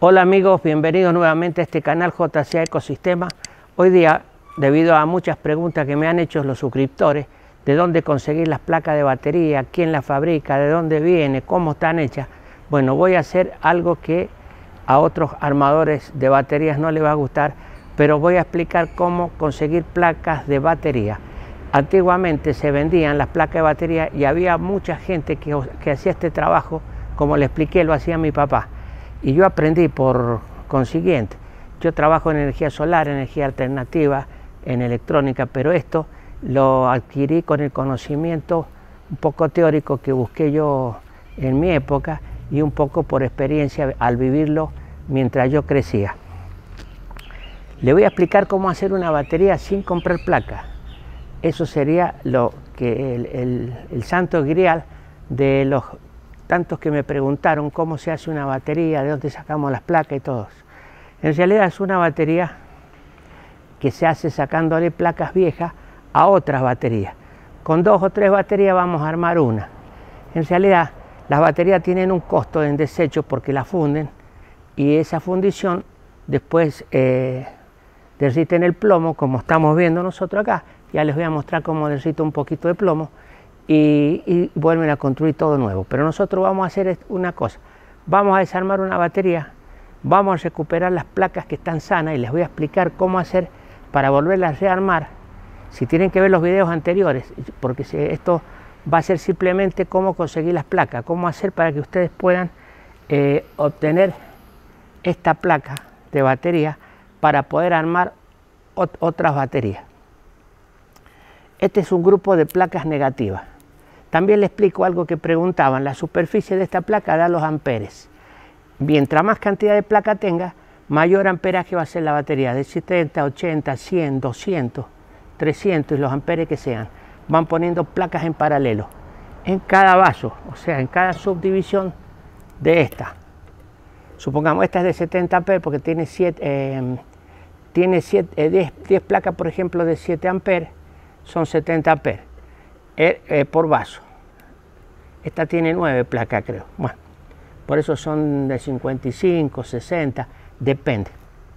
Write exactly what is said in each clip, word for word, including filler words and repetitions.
Hola amigos, bienvenidos nuevamente a este canal J C A Ecosistema. Hoy día, debido a muchas preguntas que me han hecho los suscriptores, de dónde conseguir las placas de batería, quién las fabrica, de dónde viene, cómo están hechas, bueno, voy a hacer algo que a otros armadores de baterías no les va a gustar, pero voy a explicar cómo conseguir placas de batería. Antiguamente se vendían las placas de batería y había mucha gente que, que hacía este trabajo, como le expliqué, lo hacía mi papá. Y yo aprendí por consiguiente. Yo trabajo en energía solar, energía alternativa, en electrónica, pero esto lo adquirí con el conocimiento un poco teórico que busqué yo en mi época y un poco por experiencia al vivirlo mientras yo crecía. Le voy a explicar cómo hacer una batería sin comprar placas. Eso sería lo que el, el, el santo grial de los tantos que me preguntaron cómo se hace una batería, de dónde sacamos las placas y todo. En realidad es una batería que se hace sacándole placas viejas a otras baterías. Con dos o tres baterías vamos a armar una. En realidad las baterías tienen un costo en desecho porque la funden y esa fundición después eh, derriten el plomo, como estamos viendo nosotros acá. Ya les voy a mostrar cómo derrito un poquito de plomo. Y, y vuelven a construir todo nuevo. Pero nosotros vamos a hacer una cosa, vamos a desarmar una batería, vamos a recuperar las placas que están sanas y les voy a explicar cómo hacer para volverlas a rearmar. Si tienen que ver los videos anteriores, porque esto va a ser simplemente cómo conseguir las placas, cómo hacer para que ustedes puedan eh, obtener esta placa de batería para poder armar ot otras baterías. Este es un grupo de placas negativas. También les explico algo que preguntaban. La superficie de esta placa da los amperes. Mientras más cantidad de placa tenga, mayor amperaje va a ser la batería. De setenta, ochenta, cien, doscientos, trescientos y los amperes que sean. Van poniendo placas en paralelo. En cada vaso, o sea, en cada subdivisión de esta. Supongamos, esta es de setenta amperes porque tiene, siete, eh, tiene siete, eh, diez, diez placas, por ejemplo, de siete amperes. Son setenta amperes eh, eh, por vaso. Esta tiene nueve placas, creo. Bueno, por eso son de cincuenta y cinco, sesenta, depende.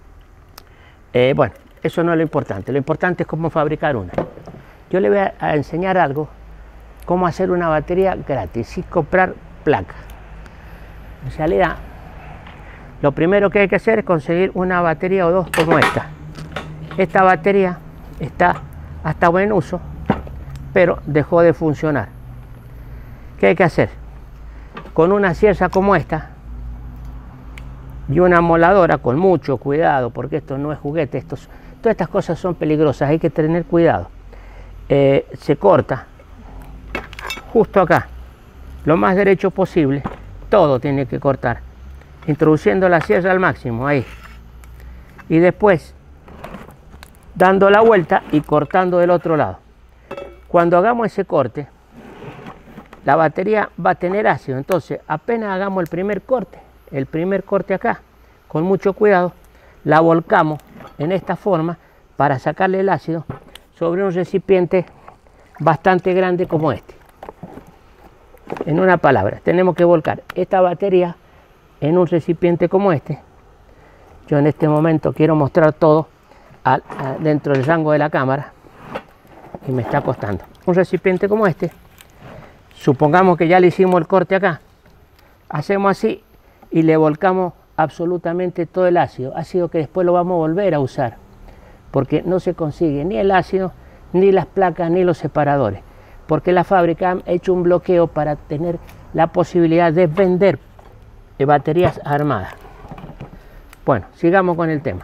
Eh, bueno, eso no es lo importante. Lo importante es cómo fabricar una. Yo le voy a, a enseñar algo, cómo hacer una batería gratis, sin comprar placas. En realidad, lo primero que hay que hacer es conseguir una batería o dos como esta. Esta batería está hasta buen uso, pero dejó de funcionar. ¿Qué hay que hacer? Con una sierra como esta y una moladora, con mucho cuidado, porque esto no es juguete, estos, todas estas cosas son peligrosas, hay que tener cuidado. Eh, se corta justo acá, lo más derecho posible, todo tiene que cortar, introduciendo la sierra al máximo, ahí. Y después dando la vuelta y cortando del otro lado. Cuando hagamos ese corte, la batería va a tener ácido, entonces apenas hagamos el primer corte, el primer corte acá, con mucho cuidado, la volcamos en esta forma para sacarle el ácido sobre un recipiente bastante grande como este. En una palabra, tenemos que volcar esta batería en un recipiente como este. Yo en este momento quiero mostrar todo A, a, dentro del rango de la cámara y me está costando. Un recipiente como este, supongamos que ya le hicimos el corte acá, hacemos así y le volcamos absolutamente todo el ácido, ácido que después lo vamos a volver a usar, porque no se consigue ni el ácido, ni las placas, ni los separadores, porque la fábrica ha hecho un bloqueo para tener la posibilidad de vender baterías armadas. Bueno, sigamos con el tema.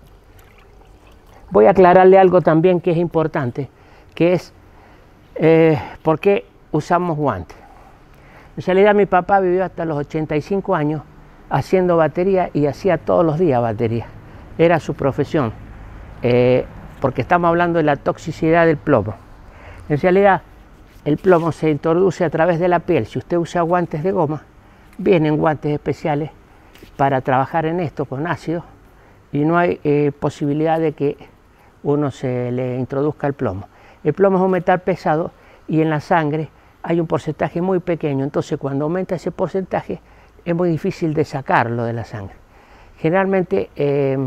Voy a aclararle algo también que es importante, que es eh, por qué usamos guantes. En realidad mi papá vivió hasta los ochenta y cinco años haciendo batería y hacía todos los días batería. Era su profesión, eh, porque estamos hablando de la toxicidad del plomo. En realidad el plomo se introduce a través de la piel. Si usted usa guantes de goma, vienen guantes especiales para trabajar en esto con ácido y no hay eh, posibilidad de que uno se le introduzca el plomo. El plomo es un metal pesado y en la sangre hay un porcentaje muy pequeño, entonces cuando aumenta ese porcentaje es muy difícil de sacarlo de la sangre. Generalmente eh,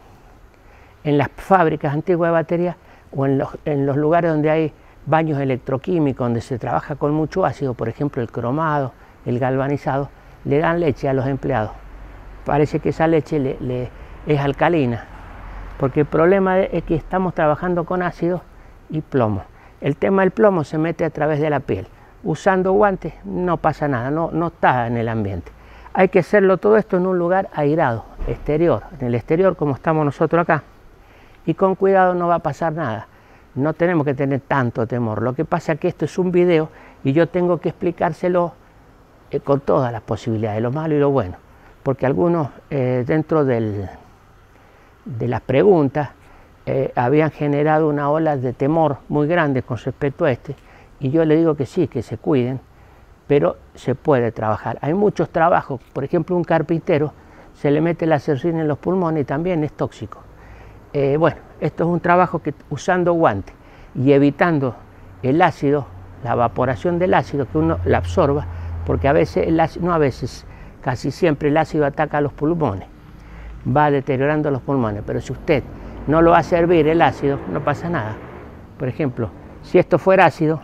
en las fábricas antiguas de baterías o en los, en los lugares donde hay baños electroquímicos, donde se trabaja con mucho ácido, por ejemplo el cromado, el galvanizado, le dan leche a los empleados. Parece que esa leche le, le, es alcalina, porque el problema es que estamos trabajando con ácido y plomo. El tema del plomo se mete a través de la piel. Usando guantes no pasa nada, no, no está en el ambiente. Hay que hacerlo todo esto en un lugar airado, exterior, en el exterior como estamos nosotros acá. Y con cuidado no va a pasar nada. No tenemos que tener tanto temor. Lo que pasa es que esto es un video y yo tengo que explicárselo eh, con todas las posibilidades, lo malo y lo bueno. Porque algunos eh, dentro del, de las preguntas eh, habían generado una ola de temor muy grande con respecto a este. Y yo le digo que sí, que se cuiden, pero se puede trabajar. Hay muchos trabajos, por ejemplo un carpintero se le mete la aserrín en los pulmones y también es tóxico. Eh, bueno, esto es un trabajo que usando guantes y evitando el ácido, la evaporación del ácido, que uno la absorba, porque a veces, el ácido, no a veces, casi siempre el ácido ataca a los pulmones, va deteriorando los pulmones, pero si usted no lo hace hervir el ácido, no pasa nada. Por ejemplo, si esto fuera ácido,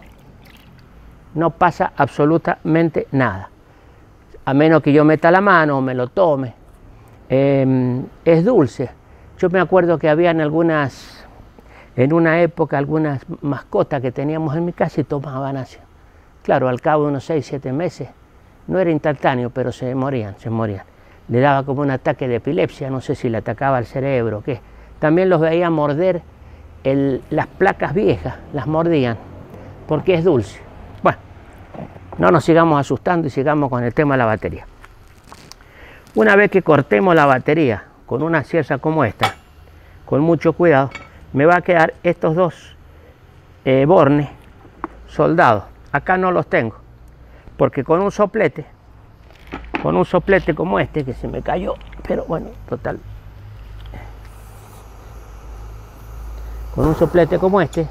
no pasa absolutamente nada, a menos que yo meta la mano o me lo tome. Eh, es dulce. Yo me acuerdo que habían algunas, en una época, algunas mascotas que teníamos en mi casa y tomaban ácido. Claro, al cabo de unos seis, siete meses, no era instantáneo, pero se morían, se morían. Le daba como un ataque de epilepsia, no sé si le atacaba el cerebro o qué. También los veía morder el, las placas viejas, las mordían, porque es dulce. Bueno, no nos sigamos asustando y sigamos con el tema de la batería. Una vez que cortemos la batería con una sierra como esta, con mucho cuidado, me va a quedar estos dos eh, bornes soldados. Acá no los tengo, porque con un soplete, con un soplete como este, que se me cayó, pero bueno, total. Con un soplete como este,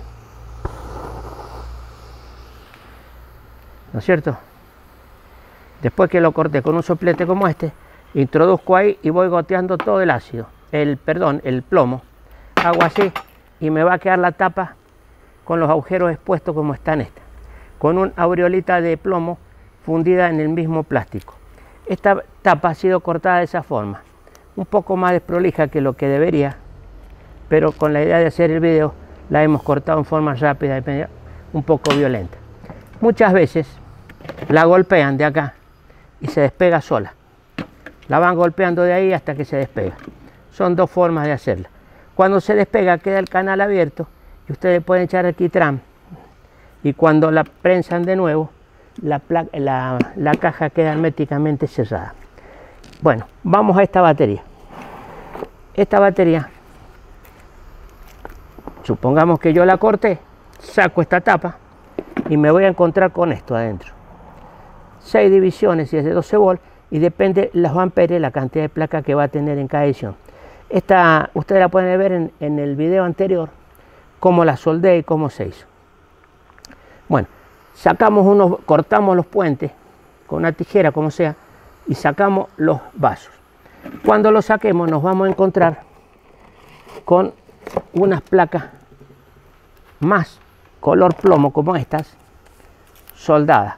¿no es cierto? Después que lo corté con un soplete como este, introduzco ahí y voy goteando todo el ácido, el perdón, el plomo. Hago así y me va a quedar la tapa con los agujeros expuestos como está en esta, con una aureolita de plomo fundida en el mismo plástico. Esta tapa ha sido cortada de esa forma, un poco más desprolija que lo que debería, pero con la idea de hacer el video la hemos cortado en forma rápida y un poco violenta. Muchas veces la golpean de acá y se despega sola. La van golpeando de ahí hasta que se despega. Son dos formas de hacerla. Cuando se despega queda el canal abierto y ustedes pueden echar alquitrán. Y cuando la prensan de nuevo, la, la, la caja queda herméticamente cerrada. Bueno, vamos a esta batería. Esta batería, supongamos que yo la corté, saco esta tapa y me voy a encontrar con esto adentro. seis divisiones y es de doce volts. Y depende los amperes, la cantidad de placa que va a tener en cada edición. Esta, ustedes la pueden ver en, en el video anterior, cómo la soldé y cómo se hizo. Bueno, sacamos unos, cortamos los puentes con una tijera, como sea, y sacamos los vasos. Cuando los saquemos nos vamos a encontrar con unas placas más color plomo como estas, soldadas.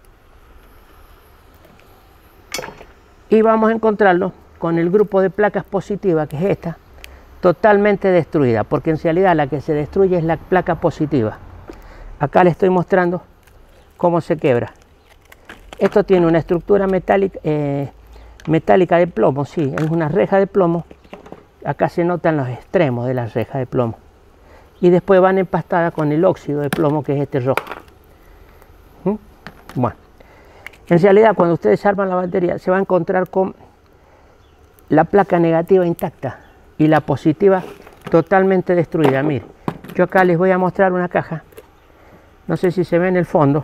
Y vamos a encontrarlo con el grupo de placas positivas, que es esta, totalmente destruida, porque en realidad la que se destruye es la placa positiva. Acá le estoy mostrando cómo se quebra. Esto tiene una estructura metálica, eh, metálica de plomo, sí, es una reja de plomo. Acá se notan los extremos de la reja de plomo. Y después van empastadas con el óxido de plomo, que es este rojo. ¿Mm? Bueno. En realidad, cuando ustedes arman la batería, se va a encontrar con la placa negativa intacta y la positiva totalmente destruida. Miren, yo acá les voy a mostrar una caja, no sé si se ve en el fondo,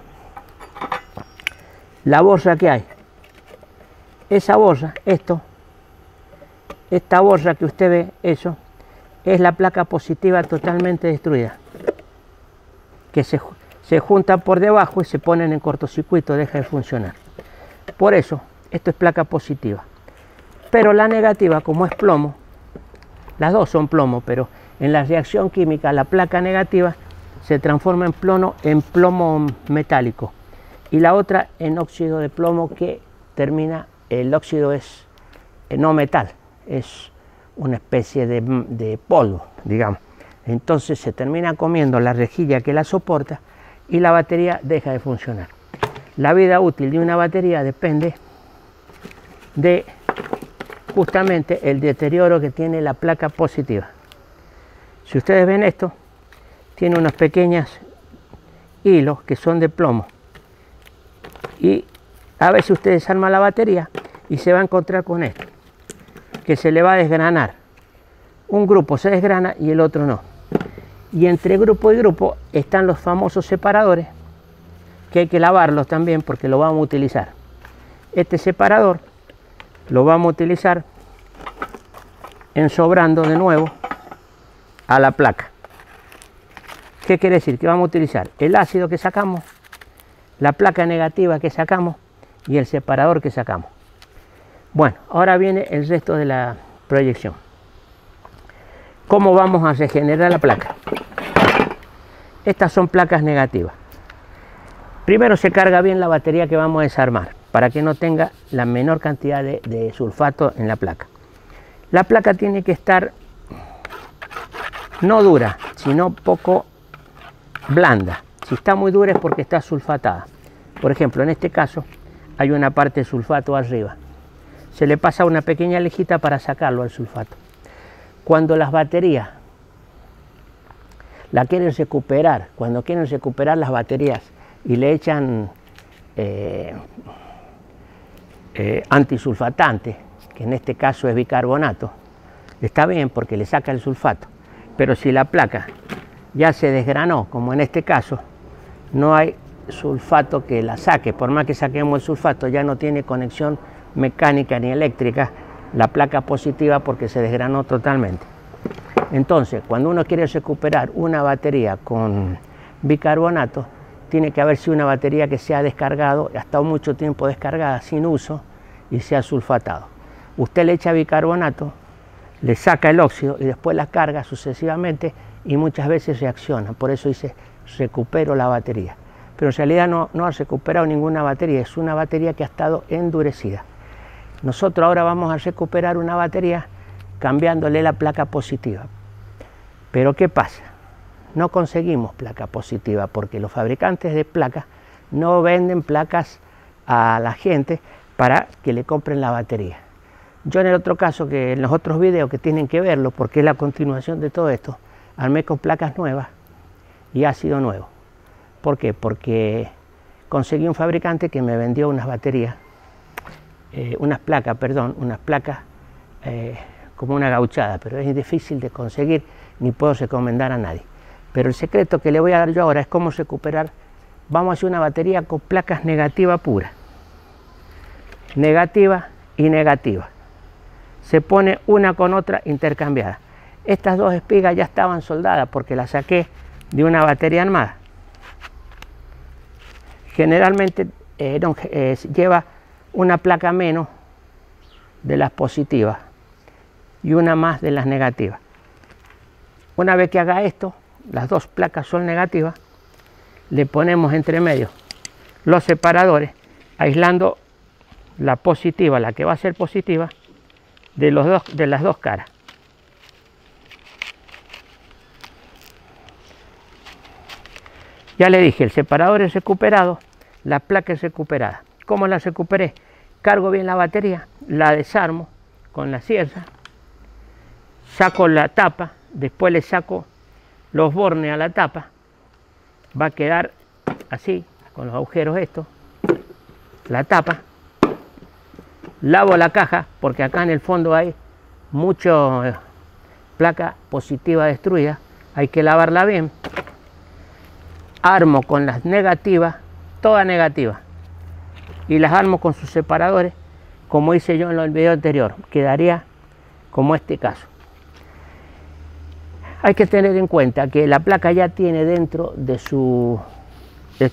la borra que hay. Esa borra, esto, esta borra que usted ve, eso, es la placa positiva totalmente destruida, que se se juntan por debajo y se ponen en cortocircuito, deja de funcionar. Por eso, esto es placa positiva. Pero la negativa, como es plomo, las dos son plomo, pero en la reacción química la placa negativa se transforma en plomo, en plomo metálico y la otra en óxido de plomo, que termina, el óxido es no metal, es una especie de, de polvo, digamos. Entonces se termina comiendo la rejilla que la soporta y la batería deja de funcionar. La vida útil de una batería depende de justamente el deterioro que tiene la placa positiva. Si ustedes ven esto, tiene unos pequeños hilos que son de plomo y a veces usted desarma la batería y se va a encontrar con esto, que se le va a desgranar. Un grupo se desgrana y el otro no. Y entre grupo y grupo están los famosos separadores, que hay que lavarlos también porque lo vamos a utilizar. Este separador lo vamos a utilizar ensobrando de nuevo a la placa. ¿Qué quiere decir? Que vamos a utilizar el ácido que sacamos, la placa negativa que sacamos y el separador que sacamos. Bueno, ahora viene el resto de la proyección. ¿Cómo vamos a regenerar la placa? Estas son placas negativas. Primero se carga bien la batería que vamos a desarmar para que no tenga la menor cantidad de, de sulfato en la placa. La placa tiene que estar no dura, sino poco blanda. Si está muy dura es porque está sulfatada. Por ejemplo, en este caso hay una parte de sulfato arriba. Se le pasa una pequeña lejita para sacarlo al sulfato. Cuando las baterías la quieren recuperar, cuando quieren recuperar las baterías y le echan eh, eh, antisulfatante, que en este caso es bicarbonato, está bien porque le saca el sulfato. Pero si la placa ya se desgranó, como en este caso, no hay sulfato que la saque. Por más que saquemos el sulfato, ya no tiene conexión mecánica ni eléctrica la placa positiva porque se desgranó totalmente. Entonces, cuando uno quiere recuperar una batería con bicarbonato, tiene que haber sido una batería que se ha descargado, ha estado mucho tiempo descargada sin uso y se ha sulfatado. Usted le echa bicarbonato, le saca el óxido y después la carga sucesivamente y muchas veces reacciona. Por eso dice, recupero la batería. Pero en realidad no, no ha recuperado ninguna batería, es una batería que ha estado endurecida. Nosotros ahora vamos a recuperar una batería cambiándole la placa positiva. Pero ¿qué pasa? No conseguimos placa positiva porque los fabricantes de placas no venden placas a la gente para que le compren la batería. Yo en el otro caso, que en los otros videos que tienen que verlo, porque es la continuación de todo esto, armé con placas nuevas y ácido nuevo. ¿Por qué? Porque conseguí un fabricante que me vendió unas baterías, eh, unas placas, perdón, unas placas eh, como una gauchada, pero es difícil de conseguir, ni puedo recomendar a nadie. Pero el secreto que le voy a dar yo ahora es cómo recuperar. Vamos a hacer una batería con placas negativa pura, negativa y negativa. Se pone una con otra intercambiada. Estas dos espigas ya estaban soldadas porque las saqué de una batería armada. Generalmente eh, no, eh, lleva una placa menos de las positivas y una más de las negativas. Una vez que haga esto, las dos placas son negativas, le ponemos entre medio los separadores, aislando la positiva, la que va a ser positiva, de, los dos, de las dos caras. Ya le dije, el separador es recuperado, la placa es recuperada. ¿Cómo la recuperé? Cargo bien la batería, la desarmo con la sierra, saco la tapa, después le saco los bornes a la tapa, va a quedar así, con los agujeros estos, la tapa, lavo la caja, porque acá en el fondo hay mucha eh, placa positiva destruida, hay que lavarla bien, armo con las negativas, todas negativas, y las armo con sus separadores, como hice yo en el video anterior, quedaría como este caso. Hay que tener en cuenta que la placa ya tiene dentro de su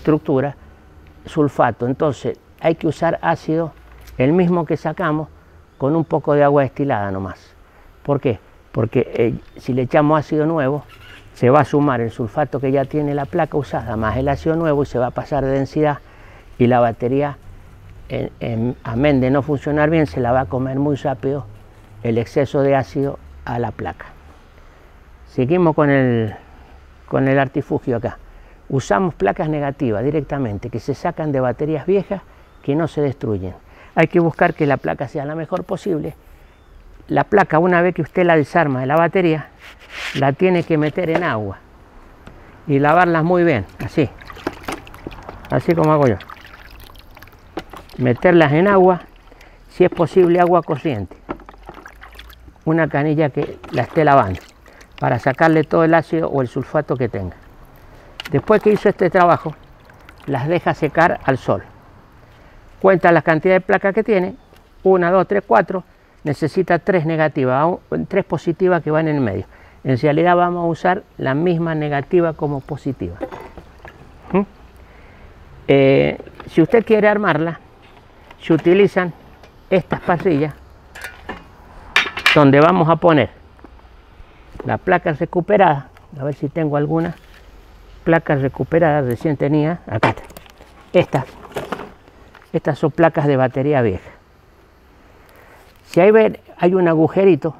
estructura sulfato, entonces hay que usar ácido, el mismo que sacamos, con un poco de agua destilada nomás. ¿Por qué? Porque eh, si le echamos ácido nuevo, se va a sumar el sulfato que ya tiene la placa usada, más el ácido nuevo, y se va a pasar de densidad, y la batería, en, en, amén de no funcionar bien, se la va a comer muy rápido el exceso de ácido a la placa. Seguimos con el, con el artifugio acá. Usamos placas negativas directamente, que se sacan de baterías viejas que no se destruyen. Hay que buscar que la placa sea la mejor posible. La placa, una vez que usted la desarma de la batería, la tiene que meter en agua y lavarlas muy bien, así, así como hago yo. Meterlas en agua, si es posible agua corriente, una canilla que la esté lavando, para sacarle todo el ácido o el sulfato que tenga. Después que hizo este trabajo, las deja secar al sol. Cuenta la cantidad de placas que tiene, una, dos, tres, cuatro, necesita tres negativas, tres positivas que van en el medio. En realidad vamos a usar la misma negativa como positiva. ¿Mm? Eh, si usted quiere armarla, se utilizan estas parrillas donde vamos a poner la placa recuperada. A ver si tengo alguna placas recuperadas, recién tenía, acá está. Estas, estas son placas de batería vieja. Si ahí ven, hay un agujerito,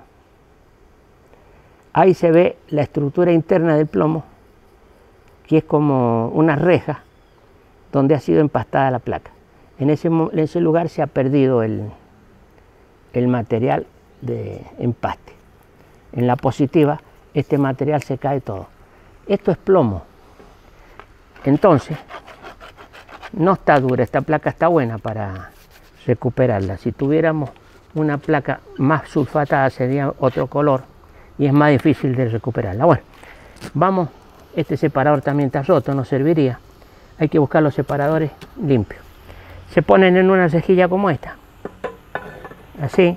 ahí se ve la estructura interna del plomo, que es como una reja donde ha sido empastada la placa. En ese, en ese lugar se ha perdido el, el material de empaste. En la positiva, este material se cae todo. Esto es plomo. Entonces, no está dura, esta placa está buena para recuperarla. Si tuviéramos una placa más sulfatada sería otro color y es más difícil de recuperarla. Bueno, vamos, este separador también está roto, no serviría. Hay que buscar los separadores limpios. Se ponen en una cejilla como esta, así.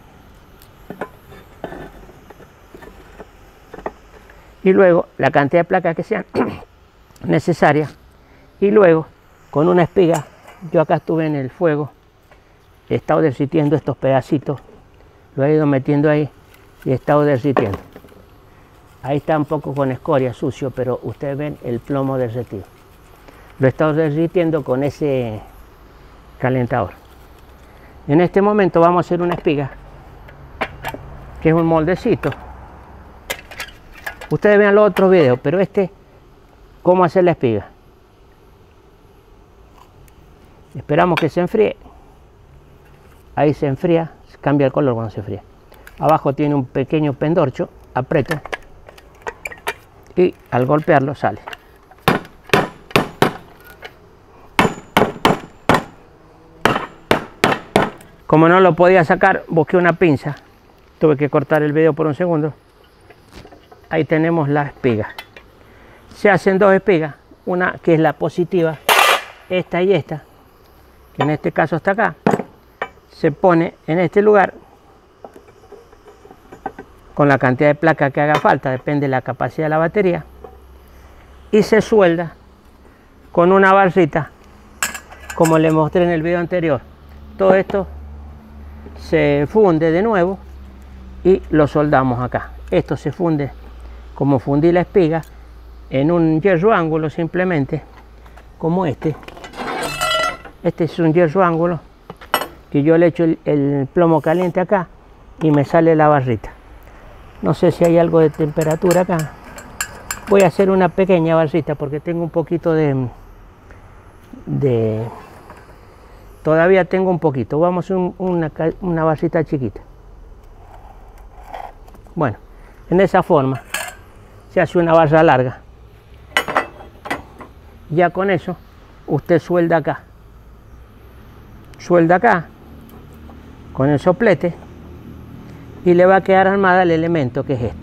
Y luego la cantidad de placas que sean necesarias. Y luego con una espiga, yo acá estuve en el fuego, he estado derritiendo estos pedacitos, lo he ido metiendo ahí y he estado derritiendo. Ahí está un poco con escoria, sucio, pero ustedes ven el plomo derretido. Lo he estado derritiendo con ese calentador. En este momento vamos a hacer una espiga, que es un moldecito. Ustedes vean los otros videos, pero este, cómo hacer la espiga. Esperamos que se enfríe. Ahí se enfría, cambia el color cuando se enfría. Abajo tiene un pequeño pendorcho, aprieto y al golpearlo sale. Como no lo podía sacar, busqué una pinza. Tuve que cortar el video por un segundo. Ahí tenemos la espiga. Se hacen dos espigas, una que es la positiva, esta y esta, que en este caso está acá. Se pone en este lugar con la cantidad de placa que haga falta, depende de la capacidad de la batería, y se suelda con una barrita, como les mostré en el video anterior. Todo esto se funde de nuevo y lo soldamos acá. Esto se funde como fundí la espiga en un hierro ángulo, simplemente como este. Este es un hierro ángulo que yo le echo el, el plomo caliente acá y me sale la barrita. No sé si hay algo de temperatura acá. Voy a hacer una pequeña barrita porque tengo un poquito de, de todavía tengo un poquito. Vamos a hacer un, una, una barrita chiquita. Bueno, en esa forma se hace una barra larga. Ya con eso usted suelda acá. Suelda acá con el soplete y le va a quedar armada el elemento que es esto.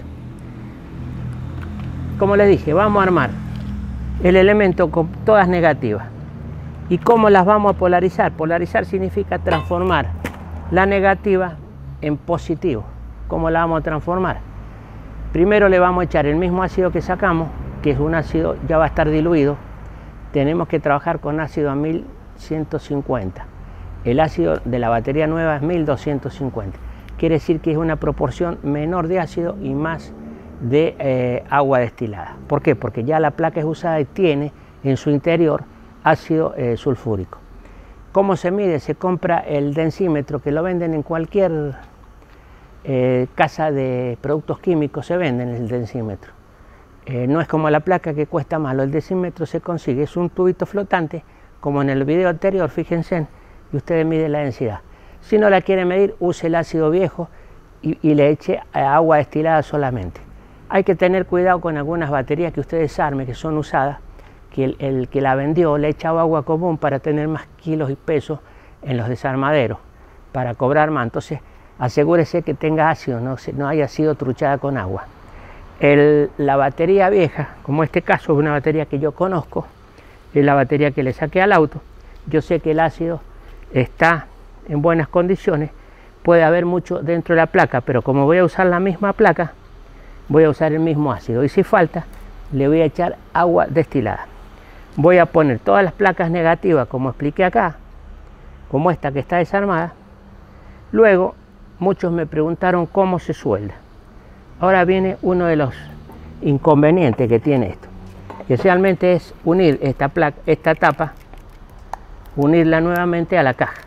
Como les dije, vamos a armar el elemento con todas negativas. ¿Y cómo las vamos a polarizar? Polarizar significa transformar la negativa en positivo. ¿Cómo la vamos a transformar? Primero le vamos a echar el mismo ácido que sacamos, que es un ácido, ya va a estar diluido. Tenemos que trabajar con ácido a mil ciento cincuenta. el ácido de la batería nueva es mil doscientos cincuenta. Quiere decir que es una proporción menor de ácido y más de eh, agua destilada. ¿Por qué? Porque ya la placa es usada y tiene en su interior ácido eh, sulfúrico. ¿Cómo se mide? Se compra el densímetro, que lo venden en cualquier eh, casa de productos químicos, se venden el densímetro. Eh, no es como la placa, que cuesta más. El densímetro se consigue, es un tubito flotante, como en el video anterior, fíjense, y ustedes miden la densidad. Si no la quiere medir, use el ácido viejo y, y le eche agua destilada solamente. Hay que tener cuidado con algunas baterías que ustedes armen, que son usadas, que el, el que la vendió le ha echado agua común para tener más kilos y pesos en los desarmaderos, para cobrar más. Entonces, asegúrese que tenga ácido, no, no haya sido truchada con agua. El, la batería vieja, como este caso es una batería que yo conozco, es la batería que le saqué al auto, yo sé que el ácido está en buenas condiciones, puede haber mucho dentro de la placa, pero como voy a usar la misma placa, voy a usar el mismo ácido, y si falta, le voy a echar agua destilada. Voy a poner todas las placas negativas, como expliqué acá, como esta que está desarmada. Luego, muchos me preguntaron cómo se suelda. Ahora viene uno de los inconvenientes que tiene esto, que realmente es unir esta placa, esta tapa, unirla nuevamente a la caja.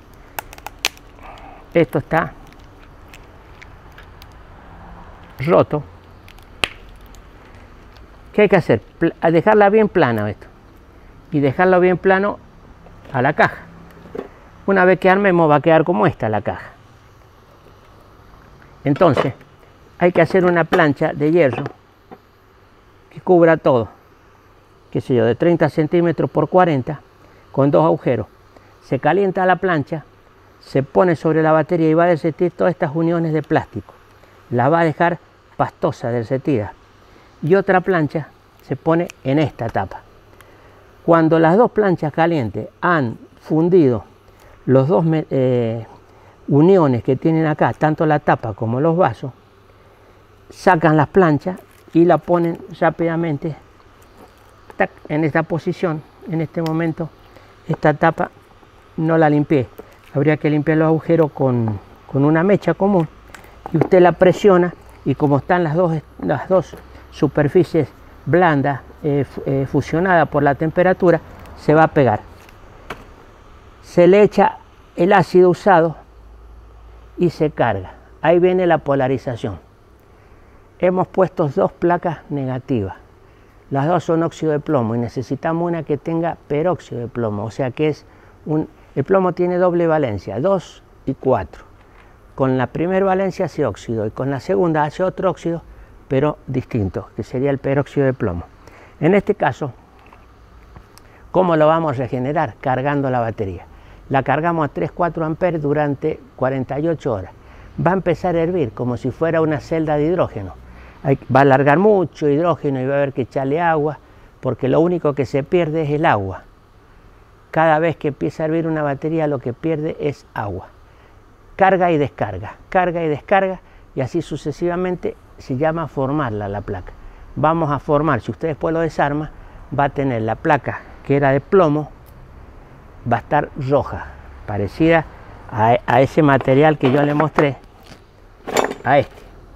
Esto está roto. ¿Qué hay que hacer? Dejarla bien plana esto, y dejarlo bien plano a la caja. Una vez que armemos va a quedar como esta la caja. Entonces hay que hacer una plancha de hierro que cubra todo, qué sé yo, de treinta centímetros por cuarenta, con dos agujeros. Se calienta la plancha, se pone sobre la batería y va a derretir todas estas uniones de plástico. La va a dejar pastosa, derretida. Y otra plancha se pone en esta tapa. Cuando las dos planchas calientes han fundido los dos eh, uniones que tienen acá, tanto la tapa como los vasos, sacan las planchas y la ponen rápidamente tac, en esta posición. En este momento esta tapa no la limpié, habría que limpiar los agujeros con, con una mecha común, y usted la presiona, y como están las dos, las dos superficies blandas eh, eh, fusionadas por la temperatura, se va a pegar. Se le echa el ácido usado y se carga. Ahí viene la polarización. Hemos puesto dos placas negativas. Las dos son óxido de plomo y necesitamos una que tenga peróxido de plomo, o sea que es un, el plomo tiene doble valencia, dos y cuatro. Con la primera valencia hace óxido y con la segunda hace otro óxido, pero distinto, que sería el peróxido de plomo. En este caso, ¿cómo lo vamos a regenerar? Cargando la batería. La cargamos a tres a cuatro amperes durante cuarenta y ocho horas. Va a empezar a hervir como si fuera una celda de hidrógeno. Hay, va a largar mucho hidrógeno y va a haber que echarle agua, porque lo único que se pierde es el agua. Cada vez que empieza a hervir una batería, lo que pierde es agua. Carga y descarga, carga y descarga, y así sucesivamente. Se llama formarla la placa. Vamos a formar, si usted después lo desarma, va a tener la placa que era de plomo, va a estar roja, parecida a, a ese material que yo le mostré, a este.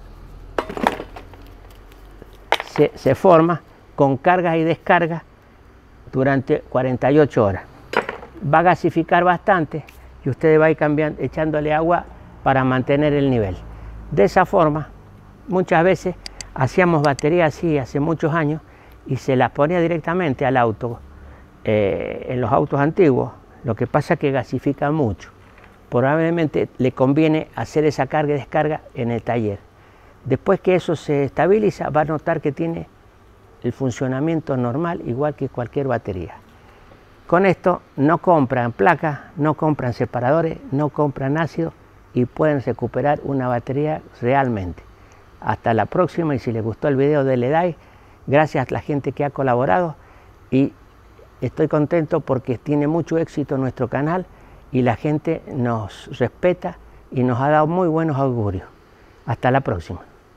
Se, se forma con cargas y descargas durante cuarenta y ocho horas. Va a gasificar bastante y usted va a ir cambiando, echándole agua para mantener el nivel. De esa forma, muchas veces hacíamos baterías así hace muchos años y se las ponía directamente al auto, eh, en los autos antiguos. Lo que pasa es que gasifica mucho. Probablemente le conviene hacer esa carga y descarga en el taller. Después que eso se estabiliza, va a notar que tiene el funcionamiento normal, igual que cualquier batería. Con esto no compran placas, no compran separadores, no compran ácido y pueden recuperar una batería realmente. Hasta la próxima, y si les gustó el video, denle like. Gracias a la gente que ha colaborado y estoy contento porque tiene mucho éxito nuestro canal y la gente nos respeta y nos ha dado muy buenos augurios. Hasta la próxima.